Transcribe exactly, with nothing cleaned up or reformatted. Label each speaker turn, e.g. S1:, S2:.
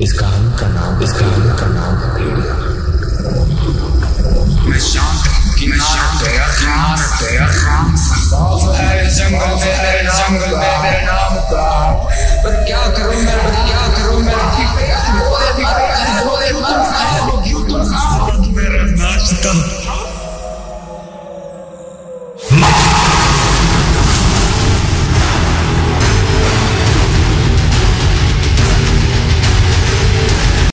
S1: इस कहानी का नाम इस कहानी का नाम है भेड़िया।
S2: मैं शांत मैं शांत है खास है खास साफ है जंगल में मेरे जंगल में मेरे नाम का। पर क्या करूं मैं पर क्या करूं मैं मेरा नाश्ता